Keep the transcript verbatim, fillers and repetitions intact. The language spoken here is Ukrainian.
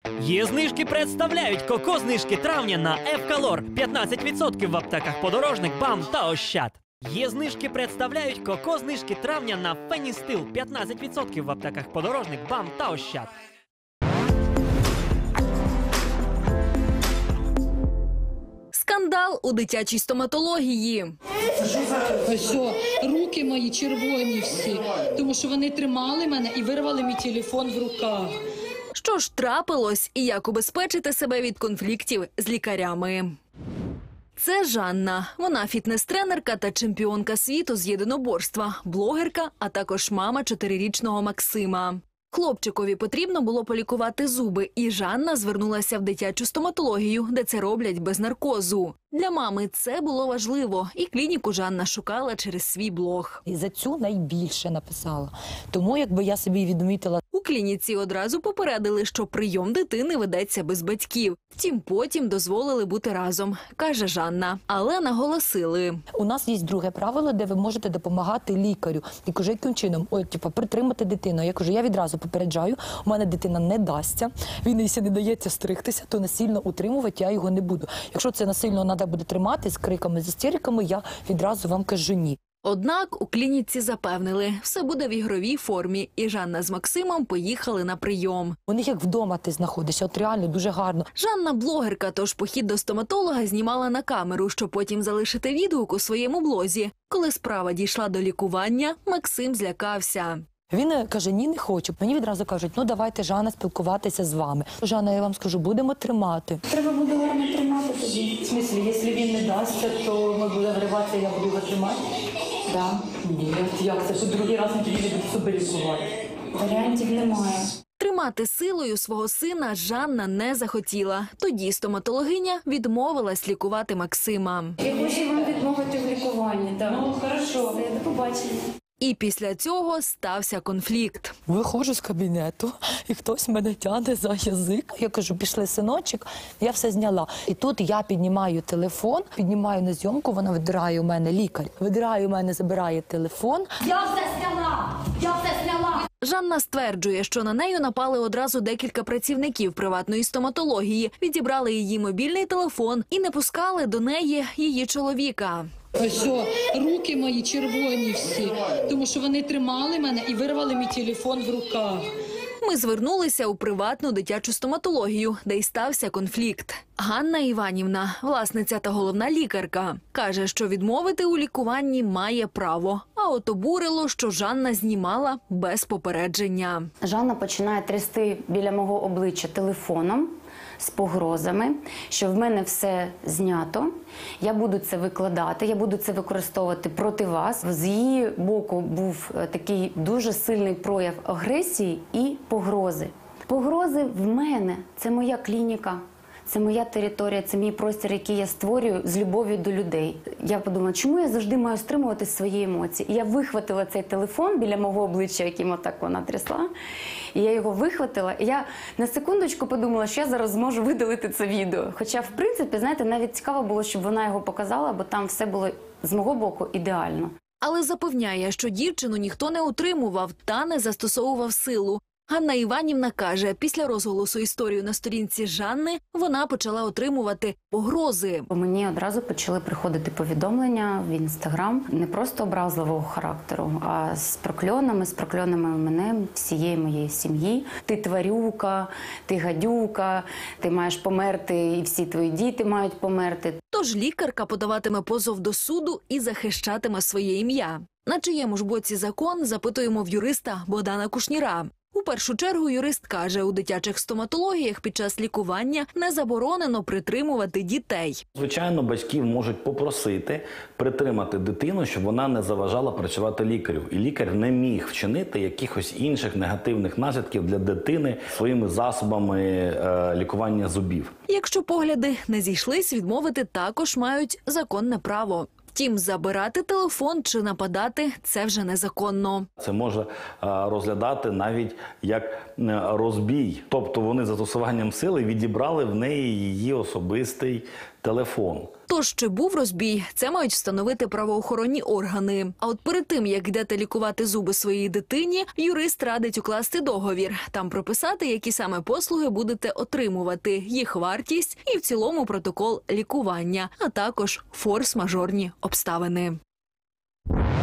Є знижки представляють коко-знижки травня на Евкалор. п'ятнадцять відсотків в аптеках Подорожник, БАМ та Ощад. Є знижки представляють коко-знижки травня на Феністил. п'ятнадцять відсотків в аптеках Подорожник, БАМ та Ощад. Скандал у дитячій стоматології. Ось, руки мої червоні всі, тому що вони тримали мене і вирвали мій телефон в руках. Що ж трапилось і як убезпечити себе від конфліктів з лікарями? Це Жанна. Вона фітнес-тренерка та чемпіонка світу з єдиноборства, блогерка, а також мама чотирирічного Максима. Хлопчикові потрібно було полікувати зуби, і Жанна звернулася в дитячу стоматологію, де це роблять без наркозу. Для мами це було важливо, і клініку Жанна шукала через свій блог. І за цю найбільше написала. Тому якби я собі відмітила. У клініці одразу попередили, що прийом дитини ведеться без батьків. Втім, потім дозволили бути разом, каже Жанна. Але наголосили. У нас є друге правило, де ви можете допомагати лікарю. І кажу, яким чином? Ой, типу, притримати дитину. Я кажу, я відразу попереджаю, у мене дитина не дасться. Він, якщо не дається стригтися, то насильно утримувати я його не буду. Якщо це насильно треба буде тримати з криками, з істериками, я відразу вам кажу ні. Однак у клініці запевнили, все буде в ігровій формі, і Жанна з Максимом поїхали на прийом. У них як вдома ти знаходишся, от реально дуже гарно. Жанна блогерка, тож похід до стоматолога знімала на камеру, щоб потім залишити відгук у своєму блозі. Коли справа дійшла до лікування, Максим злякався. Він каже, ні, не хочу. Мені відразу кажуть, ну давайте, Жанна, спілкуватися з вами. Жанна, я вам скажу, будемо тримати. Треба буде гарно тримати тоді. В смислі, якщо він не дасться, то ми будемо вриватися, я буду його тримати? Так. Ні, як це? Що другий раз ми тоді не будемо себе лікувати? Варіантів немає. Тримати силою свого сина Жанна не захотіла. Тоді стоматологиня відмовилась лікувати Максима. Я хочу вам відмовити в лікуванні. Так. Ну, хорошо. Все, до побачення. І після цього стався конфлікт. Виходжу з кабінету, і хтось мене тягне за язик. Я кажу, пішли, синочок, я все зняла. І тут я піднімаю телефон, піднімаю на зйомку, вона видирає у мене, лікар, видирає у мене, забирає телефон. Я все зняла! Я все зняла! Жанна стверджує, що на неї напали одразу декілька працівників приватної стоматології, відібрали її мобільний телефон і не пускали до неї її чоловіка. Ось, руки мої червоні всі, тому що вони тримали мене і вирвали мій телефон в руках. Ми звернулися у приватну дитячу стоматологію, де й стався конфлікт. Ганна Іванівна, власниця та головна лікарка, каже, що відмовити у лікуванні має право. А от обурило, що Жанна знімала без попередження. Жанна починає трясти біля мого обличчя телефоном з погрозами, що в мене все знято, я буду це викладати, я буду це використовувати проти вас. З її боку був такий дуже сильний прояв агресії і погрози. Погрози в мене – це моя клініка. Це моя територія, це мій простір, який я створюю з любов'ю до людей. Я подумала, чому я завжди маю стримувати свої емоції? І я вихватила цей телефон біля мого обличчя, яким отак вона трясла. І я його вихватила. І я на секундочку подумала, що я зараз зможу видалити це відео. Хоча, в принципі, знаєте, навіть цікаво було, щоб вона його показала, бо там все було з мого боку ідеально. Але запевняє, що дівчину ніхто не утримував та не застосовував силу. Ганна Іванівна каже, після розголосу історії на сторінці Жанни вона почала отримувати погрози. Мені одразу почали приходити повідомлення в Інстаграм не просто образливого характеру, а з прокльонами, з прокльонами мене, всієї моєї сім'ї. Ти тварюка, ти гадюка, ти маєш померти, і всі твої діти мають померти. Тож лікарка подаватиме позов до суду і захищатиме своє ім'я. На чиєму ж боці закон, запитуємо в юриста Богдана Кушніра. У першу чергу юрист каже, у дитячих стоматологіях під час лікування не заборонено притримувати дітей. Звичайно, батьків можуть попросити притримати дитину, щоб вона не заважала працювати лікарю. І лікар не міг вчинити якихось інших негативних наслідків для дитини своїми засобами е, лікування зубів. Якщо погляди не зійшлись, відмовити також мають законне право. Втім, забирати телефон чи нападати – це вже незаконно. Це може розглядати навіть як розбій. Тобто вони застосуванням сили відібрали в неї її особистий телефон. Тож, чи був розбій, це мають встановити правоохоронні органи. А от перед тим, як йдете лікувати зуби своїй дитині, юрист радить укласти договір. Там прописати, які саме послуги будете отримувати, їх вартість і в цілому протокол лікування, а також форс-мажорні обставини.